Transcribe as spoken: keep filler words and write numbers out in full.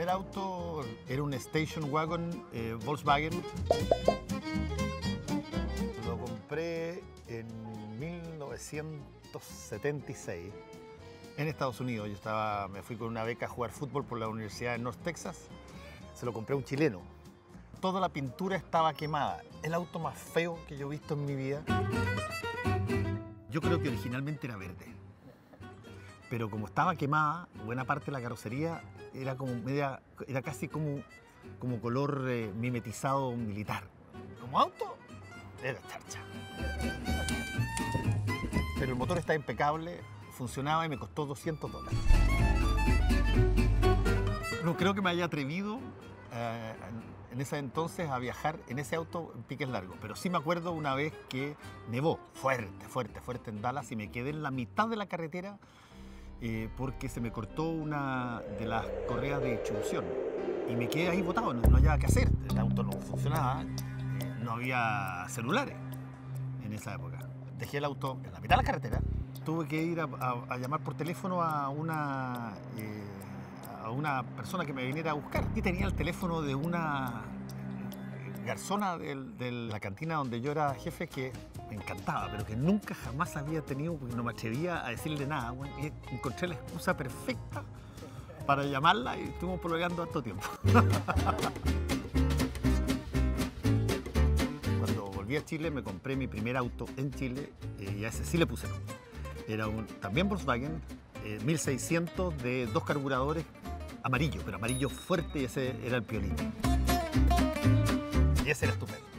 primer auto era un station wagon eh, Volkswagen. Lo compré en mil novecientos setenta y seis en Estados Unidos. Yo estaba, me fui con una beca a jugar fútbol por la Universidad de North Texas. Se lo compré a un chileno. Toda la pintura estaba quemada. El auto más feo que yo he visto en mi vida. Yo creo que originalmente era verde. Pero como estaba quemada, buena parte de la carrocería era como media, era casi como, como color eh, mimetizado militar. Como auto, era charcha. Pero el motor está impecable, funcionaba y me costó doscientos dólares. No creo que me haya atrevido eh, en ese entonces a viajar en ese auto en piques largos, pero sí me acuerdo una vez que nevó fuerte, fuerte, fuerte en Dallas y me quedé en la mitad de la carretera Eh, porque se me cortó una de las correas de distribución y me quedé ahí botado, no, no había qué hacer, el auto no funcionaba, eh, no había celulares en esa época. Dejé el auto en la mitad de la carretera, tuve que ir a, a, a llamar por teléfono a una, eh, a una persona que me viniera a buscar y tenía el teléfono de una garzona de, de la cantina donde yo era jefe que me encantaba, pero que nunca jamás había tenido, porque no me atrevía a decirle nada. Bueno, y encontré la excusa perfecta para llamarla y estuvimos pololeando harto tiempo. Cuando volví a Chile me compré mi primer auto en Chile eh, y a ese sí le puse nombre. Era un, también Volkswagen, eh, mil seiscientos de dos carburadores, amarillo, pero amarillo fuerte, y ese era el Piolín. Y ese era estupendo.